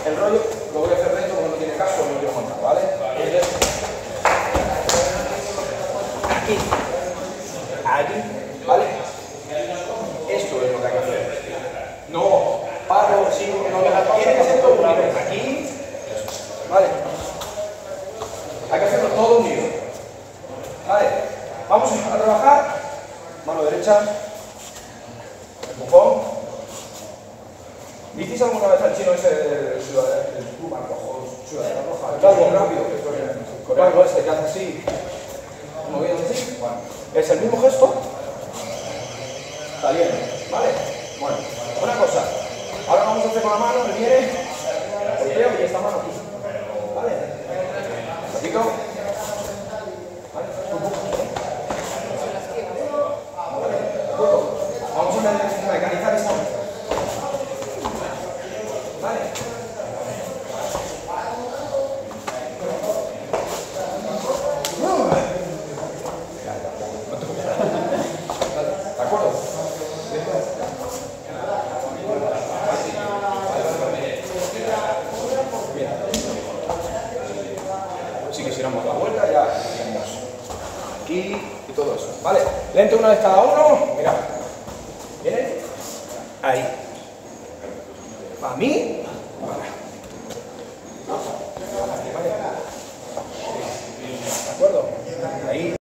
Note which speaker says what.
Speaker 1: el rollo lo voy a hacer dentro porque no tiene caso, no lo quiero montar, ¿vale? Entonces, aquí, ¿vale? Esto es lo que hay que hacer. No, paro, sí, no me da. Tiene que ser todo unido. Aquí, ¿vale? Hay que hacerlo todo unido. ¿Vale? Vamos a trabajar. Mano derecha. Empujón. ¿Visteis alguna vez al chino ese del Tuban rojo? Ciudadela roja. El calvo rápido. El coreano este que hace así. Moviendo así. Bueno, es el mismo gesto. Saliendo. ¿Vale? Bueno, una cosa. Ahora vamos a hacer con la mano, me viene, golpeo y esta mano aquí. ¿Vale? Repito. ¿Vale? Vamos a mecanizar esta mano. ¿Vale? ¿De acuerdo? Si quisiéramos la vuelta, ya tenemos aquí y todo eso. Vale, lento una vez cada uno. Mira, ¿viene? Ahí. Para mí, vale.